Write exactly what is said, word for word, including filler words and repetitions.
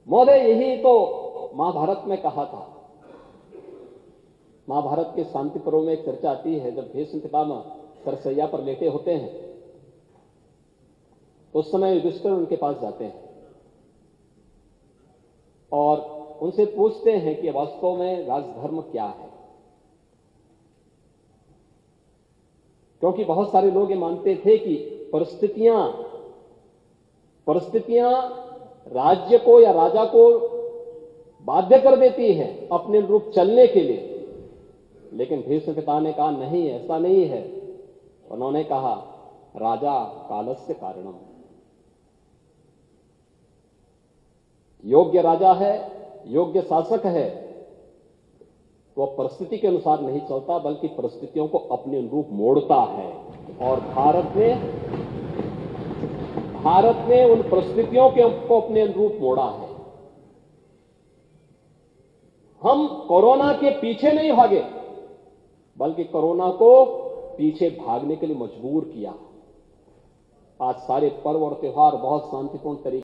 महोदय, यही तो महाभारत में कहा था। महाभारत के शांति पर्व में एक चर्चा आती है, जब भीष्म पितामह सरसैया पर लेटे होते हैं तो उस समय युधिष्ठिर उनके पास जाते हैं और उनसे पूछते हैं कि वास्तव में राजधर्म क्या है। क्योंकि बहुत सारे लोग ये मानते थे कि परिस्थितियां परिस्थितियां राज्य को या राजा को बाध्य कर देती है अपने अनुरूप चलने के लिए। लेकिन भीष्म पिता ने कहा, नहीं, ऐसा नहीं है। उन्होंने कहा, राजा कालस्य कारणम। योग्य राजा है, योग्य शासक है, वह परिस्थिति के अनुसार नहीं चलता, बल्कि परिस्थितियों को अपने अनुरूप मोड़ता है। और भारत ने भारत ने उन परिस्थितियों के को अपने अनुरूप मोड़ा है। हम कोरोना के पीछे नहीं भागे, बल्कि कोरोना को पीछे भागने के लिए मजबूर किया। आज सारे पर्व और त्योहार बहुत शांतिपूर्ण तरीके